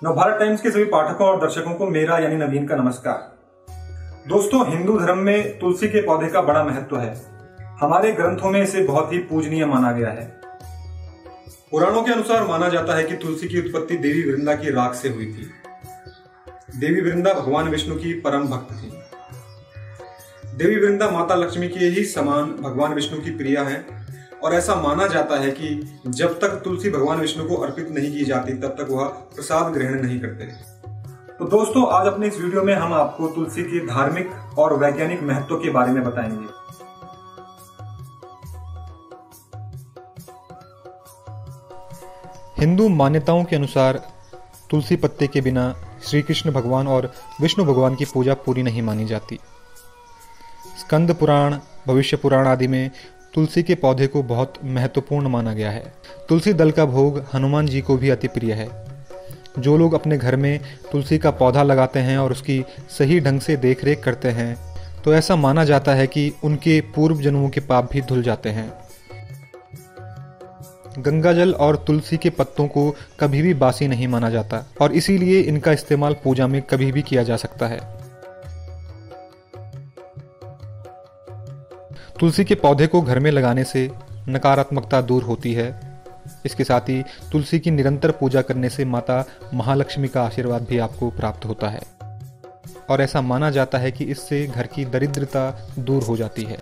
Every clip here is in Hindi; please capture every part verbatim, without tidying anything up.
नवभारत टाइम्स के सभी पाठकों और दर्शकों को मेरा यानी नवीन का नमस्कार। दोस्तों, हिंदू धर्म में तुलसी के पौधे का बड़ा महत्व है। हमारे ग्रंथों में इसे बहुत ही पूजनीय माना गया है। पुराणों के अनुसार माना जाता है कि तुलसी की उत्पत्ति देवी वृंदा की राख से हुई थी। देवी वृंदा भगवान विष्णु की परम भक्त थी। देवी वृंदा माता लक्ष्मी के ही समान भगवान विष्णु की प्रिया है और ऐसा माना जाता है कि जब तक तुलसी भगवान विष्णु को अर्पित नहीं की जाती तब तक वह प्रसाद ग्रहण नहीं करते। तो दोस्तों, आज अपने इस वीडियो में हम आपको तुलसी के धार्मिक और वैज्ञानिक महत्व के बारे में बताएंगे। हिंदू मान्यताओं के अनुसार तुलसी पत्ते के बिना श्री कृष्ण भगवान और विष्णु भगवान की पूजा पूरी नहीं मानी जाती। स्कंद पुराण, भविष्य पुराण आदि में तुलसी के पौधे को बहुत महत्वपूर्ण माना गया है। तुलसी दल का भोग हनुमान जी को भी अति प्रिय है। जो लोग अपने घर में तुलसी का पौधा लगाते हैं और उसकी सही ढंग से देखरेख करते हैं तो ऐसा माना जाता है कि उनके पूर्व जन्मों के पाप भी धुल जाते हैं। गंगाजल और तुलसी के पत्तों को कभी भी बासी नहीं माना जाता और इसीलिए इनका इस्तेमाल पूजा में कभी भी किया जा सकता है। तुलसी के पौधे को घर में लगाने से नकारात्मकता दूर होती है। इसके साथ ही तुलसी की निरंतर पूजा करने से माता महालक्ष्मी का आशीर्वाद भी आपको प्राप्त होता है और ऐसा माना जाता है कि इससे घर की दरिद्रता दूर हो जाती है।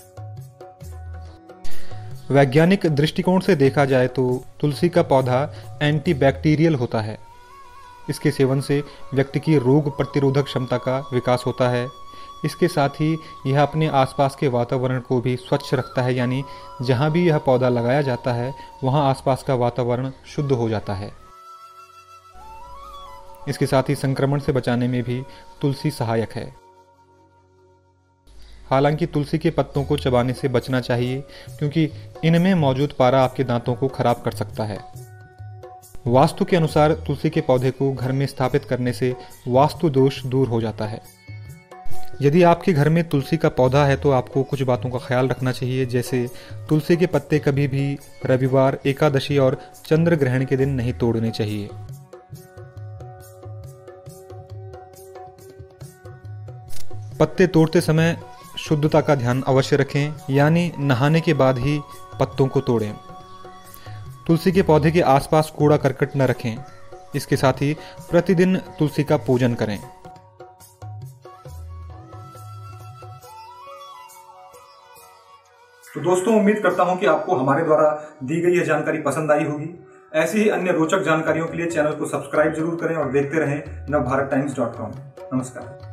वैज्ञानिक दृष्टिकोण से देखा जाए तो तुलसी का पौधा एंटीबैक्टीरियल होता है। इसके सेवन से व्यक्ति की रोग प्रतिरोधक क्षमता का विकास होता है। इसके साथ ही यह अपने आसपास के वातावरण को भी स्वच्छ रखता है, यानी जहाँ भी यह पौधा लगाया जाता है वहाँ आसपास का वातावरण शुद्ध हो जाता है। इसके साथ ही संक्रमण से बचाने में भी तुलसी सहायक है। हालांकि तुलसी के पत्तों को चबाने से बचना चाहिए क्योंकि इनमें मौजूद पारा आपके दांतों को खराब कर सकता है। वास्तु के अनुसार तुलसी के पौधे को घर में स्थापित करने से वास्तु दोष दूर हो जाता है। यदि आपके घर में तुलसी का पौधा है तो आपको कुछ बातों का ख्याल रखना चाहिए, जैसे तुलसी के पत्ते कभी भी रविवार, एकादशी और चंद्र ग्रहण के दिन नहीं तोड़ने चाहिए। पत्ते तोड़ते समय शुद्धता का ध्यान अवश्य रखें, यानी नहाने के बाद ही पत्तों को तोड़ें। तुलसी के पौधे के आसपास कूड़ा करकट न रखें। इसके साथ ही प्रतिदिन तुलसी का पूजन करें। तो दोस्तों, उम्मीद करता हूं कि आपको हमारे द्वारा दी गई यह जानकारी पसंद आई होगी। ऐसी ही अन्य रोचक जानकारियों के लिए चैनल को सब्सक्राइब जरूर करें और देखते रहें नवभारत टाइम्स डॉट कॉम। नमस्कार।